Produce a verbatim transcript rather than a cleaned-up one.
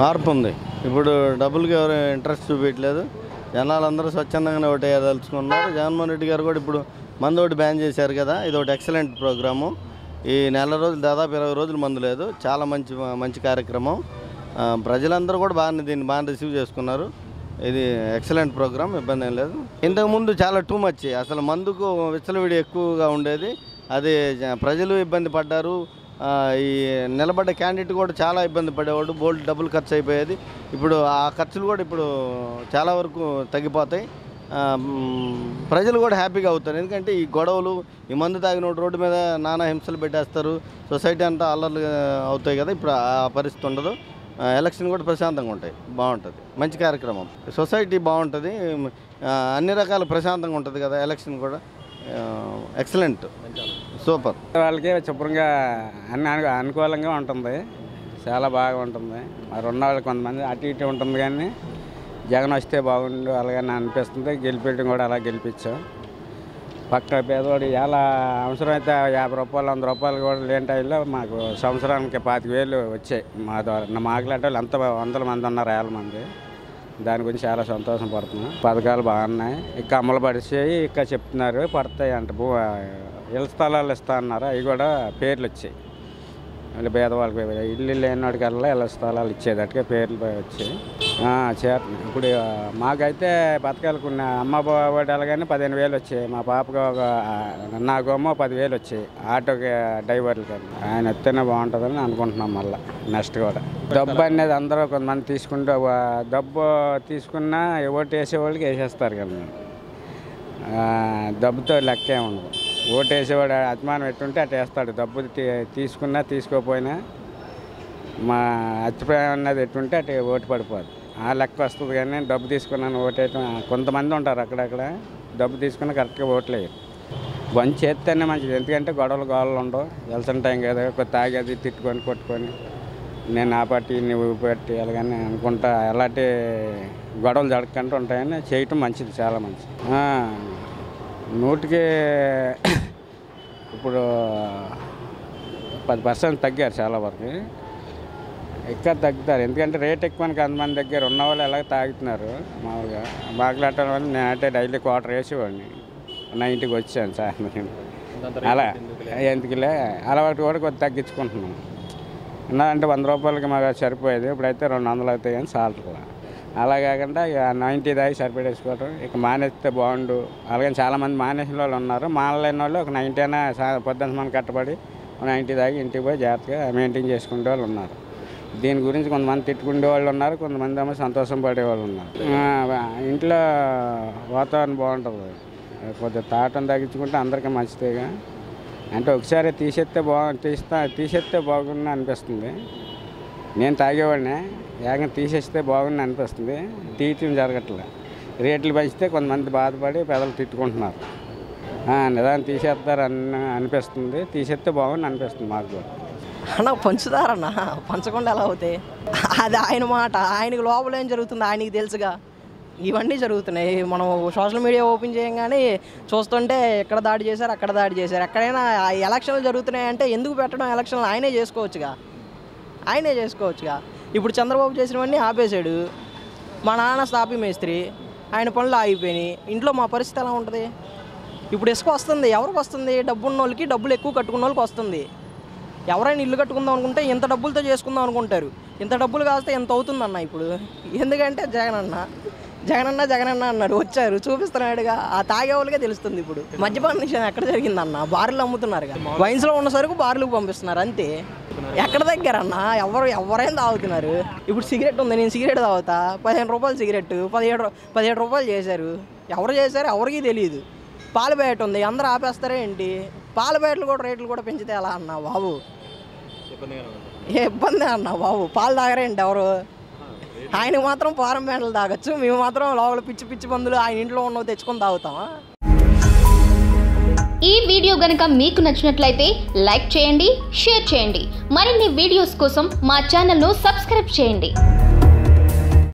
మార్పు ఉంది. ఇప్పుడు డబ్బులకి ఎవరు ఇంట్రెస్ట్ చూపించట్లేదు. జనాలందరూ స్వచ్ఛందంగానే ఒకటి వేయదలుచుకున్నారు. జగన్మోహన్ రెడ్డి గారు కూడా ఇప్పుడు మందు ఒకటి బ్యాన్ చేశారు కదా, ఇది ఒకటి ఎక్సలెంట్ ప్రోగ్రాము. ఈ నెల రోజులు దాదాపు ఇరవై రోజులు మందు లేదు. చాలా మంచి మంచి కార్యక్రమం. ప్రజలందరూ కూడా బాగా దీన్ని బాగా రిసీవ్ చేసుకున్నారు. ఇది ఎక్సలెంట్ ప్రోగ్రామ్, ఇబ్బంది ఏం లేదు. ఇంతకుముందు చాలా టూ మచ్, అసలు మందుకు విచ్చలవిడి ఎక్కువగా ఉండేది. అది ప్రజలు ఇబ్బంది పడ్డారు. ఈ నిలబడ్డ క్యాండిడేట్ కూడా చాలా ఇబ్బంది పడేవాడు. బోల్డ్ డబ్బులు ఖర్చు అయిపోయేది. ఇప్పుడు ఆ ఖర్చులు కూడా ఇప్పుడు చాలా వరకు తగ్గిపోతాయి. ప్రజలు కూడా హ్యాపీగా అవుతారు. ఎందుకంటే ఈ గొడవలు, ఈ మందు తాగిన రోడ్డు మీద నానా హింసలు పెట్టేస్తారు. సొసైటీ అంతా అల్లర్లు అవుతాయి కదా, ఇప్పుడు ఆ పరిస్థితి ఉండదు. ఎలక్షన్ కూడా ప్రశాంతంగా ఉంటాయి, బాగుంటుంది. మంచి కార్యక్రమం. సొసైటీ బాగుంటుంది, అన్ని రకాల ప్రశాంతంగా ఉంటుంది కదా. ఎలక్షన్ కూడా ఎక్సలెంట్, సూపర్. వాళ్ళకి శుభ్రంగా అన్ని అను అనుకూలంగా ఉంటుంది, చాలా బాగా ఉంటుంది. మరి ఉన్న వాళ్ళు కొంతమంది అటు ఇటు ఉంటుంది, కానీ జగన్ వస్తే బాగుండు అలాగని అనిపిస్తుంది. గెలిపించడం కూడా అలా గెలిపించాం. పక్క పేదవాడు ఎలా అవసరమైతే యాభై రూపాయలు వంద రూపాయలు కూడా లేని టైంలో మాకు సంవత్సరానికి పాతిక వేలు వచ్చాయి. మా ద్వారా మాకులాంటి వాళ్ళు ఎంత వందల మంది ఉన్నారు, వేల మంది. దాని గురించి చాలా సంతోషం పడుతున్నాం. పథకాలు బాగున్నాయి, ఇంకా అమలు పరిచాయి, ఇంకా చెప్తున్నారు పడతాయి అంట. భూ ఇళ్ళ స్థలాలు ఇస్తా అన్నారు, అవి కూడా పేర్లు వచ్చాయి. మళ్ళీ పేదవాళ్ళకి ఇల్లు లేనివాడికి వెళ్ళా ఇళ్ళ స్థలాలు ఇచ్చేదట్టుగా పేర్లు వచ్చాయి. చేస్తున్నాయి. ఇప్పుడు మాకైతే పథకాలు కొన్ని అమ్మ ఒడి అలాగని పదిహేను వేలు వచ్చాయి. మా పాపకు ఒక నాకేమో పదివేలు వచ్చాయి ఆటోకి డ్రైవర్లు. కానీ ఆయన వస్తేనే బాగుంటుందని అనుకుంటున్నాం. మళ్ళీ నెక్స్ట్ కూడా డబ్బు అనేది అందరూ కొంతమంది తీసుకుంటే డబ్బు తీసుకున్నా ఓటు వేసేవాళ్ళకి వేసేస్తారు కదా. డబ్బుతో లెక్కే ఉండదు. ఓటు వేసేవాడు అభిమానం ఎట్టుంటే అటు వేస్తాడు. డబ్బు తీసుకున్నా తీసుకోకపోయినా మా అభిప్రాయం అన్నది ఎట్టుంటే అటు ఓటు పడిపోదు. ఆ లెక్క వస్తుంది. కానీ డబ్బు తీసుకున్నాను ఓటేయటం కొంతమంది ఉంటారు అక్కడక్కడ. డబ్బు తీసుకున్న కరెక్ట్గా ఓట్లేయరు. బంద్ చేస్తేనే మంచిది. ఎందుకంటే గొడవలు గోడలు ఉండవు. ఎలసిన టైం కదా, కొద్ది తాగేది తిట్టుకొని కొట్టుకొని నేను ఆ పార్టీ నువ్వు పార్టీ అలాగని అనుకుంటా ఎలాంటి గొడవలు జరగకుండా ఉంటాయని చేయటం మంచిది, చాలా మంచిది. నూటికి ఇప్పుడు పది పర్సెంట్ తగ్గారు చాలా వరకు. ఎక్కువ తగ్గుతారు, ఎందుకంటే రేట్ ఎక్కువ అంతమంది దగ్గర ఉన్న వాళ్ళు ఎలాగ తాగుతున్నారు. మామూలుగా బాగులాటం వల్ల నేనంటే డైలీ క్వార్టర్ వేసేవాడిని. నైంటీకి వచ్చాను సాయంత్రం. అలా ఎందుకులే అలవాటు కూడా కొద్ది తగ్గించుకుంటున్నాను. అంటే వంద రూపాయలకి మాకు సరిపోయేది, ఇప్పుడైతే రెండు వందలు అవుతాయి కానీ సాల్ట్. అలా కాకుండా ఇక నైంటీ దాకా సరిపెట్టేసుకోవటం. ఇక మానేస్తే బాగుండు అలాగని చాలామంది మానేసిన వాళ్ళు ఉన్నారు. మానలేని వాళ్ళు ఒక నైంటీ అయినా పొద్దున్న మనం కట్టబడి నైంటీ దాకా ఇంటికి పోయి జాగ్రత్తగా మెయింటైన్ చేసుకునే వాళ్ళు ఉన్నారు. దీని గురించి కొంతమంది తిట్టుకునే వాళ్ళు ఉన్నారు, కొంతమంది ఏమో సంతోషం పడేవాళ్ళు ఉన్నారు. ఇంట్లో వాతావరణం బాగుంటుంది. కొద్దిగా తాటం తగ్గించుకుంటే అందరికీ మంచిదేగా. అంటే ఒకసారి తీసేస్తే బాగు తీస్తా తీసేస్తే బాగుంది అనిపిస్తుంది. నేను తాగేవాడినే, ఏకంగా తీసేస్తే బాగుంది అనిపిస్తుంది. తీయటం జరగట్లే. రేట్లు పెంచితే కొంతమంది బాధపడి పెదలు తిట్టుకుంటున్నారు. నిదానం తీసేస్తారు అన్న అనిపిస్తుంది. తీసేస్తే బాగుంది అనిపిస్తుంది మాకు కూడా. అన్న పంచుతారన్న, పంచకుండా ఎలా అవుతాయి? అది ఆయన మాట. ఆయనకి లోపల ఏం జరుగుతుంది ఆయనకి తెలుసుగా. ఇవన్నీ జరుగుతున్నాయి. మనం సోషల్ మీడియా ఓపెన్ చేయగానే చూస్తుంటే ఎక్కడ దాడి చేశారు, అక్కడ దాడి చేశారు. ఎక్కడైనా ఎలక్షన్లు జరుగుతున్నాయంటే ఎందుకు పెట్టడం? ఎలక్షన్లు ఆయనే చేసుకోవచ్చుగా, ఆయనే చేసుకోవచ్చుగా. ఇప్పుడు చంద్రబాబు చేసినవన్నీ ఆపేశాడు. మా నాన్న స్థాపి మేస్త్రి, ఆయన పనులు ఆగిపోయినాయి. ఇంట్లో మా పరిస్థితి ఎలా ఉంటుంది? ఇప్పుడు ఇసుక వస్తుంది, ఎవరికి వస్తుంది? డబ్బున్న వాళ్ళకి, డబ్బులు ఎక్కువ కట్టుకున్న వాళ్ళకి వస్తుంది. ఎవరైనా ఇల్లు కట్టుకుందాం అనుకుంటే ఇంత డబ్బులతో చేసుకుందాం అనుకుంటారు. ఇంత డబ్బులు కాస్తే ఎంత అవుతుందన్న ఇప్పుడు. ఎందుకంటే జగన్ అన్న జగనన్న జగనన్న అన్నారు, వచ్చారు చూపిస్తున్నాడుగా. ఆ తాగే వాళ్ళకే తెలుస్తుంది. ఇప్పుడు మద్యపాన నిషేధం ఎక్కడ జరిగిందన్న? బార్లు అమ్ముతున్నారుగా. వైన్స్లో ఉన్న సరుకు బార్లకు పంపిస్తున్నారు అంతే. ఎక్కడ దగ్గర అన్న? ఎవరు ఎవరైనా తాగుతున్నారు. ఇప్పుడు సిగరెట్ ఉంది, నేను సిగరెట్ తాగుతా. పదిహేను రూపాయలు సిగరెట్ పదిహేడు పదిహేడు రూపాయలు చేశారు. ఎవరు చేశారు ఎవరికి తెలియదు. పాల ప్యాకెట్ ఉంది, అందరూ ఆపేస్తారా ఏంటి? పాల ప్యాకెట్లు కూడా రేట్లు కూడా పెంచితే ఎలా అన్న బాబు? ఏ ఇబ్బంది అన్న బాబు? పాలు తాగరేంటి ఎవరు? ఆయనకు మాత్రం ఫారం ప్యాకెట్లు తాగొచ్చు, మేము మాత్రం లోపల పిచ్చి పిచ్చి మందులు ఆయన ఇంట్లో ఉన్నవి తెచ్చుకొని తాగుతామా? ఈ వీడియో గనుక మీకు నచ్చినట్లయితే లైక్ చేయండి, షేర్ చేయండి. మరిన్ని వీడియోస్ కోసం మా ఛానల్ను సబ్స్క్రైబ్ చేయండి.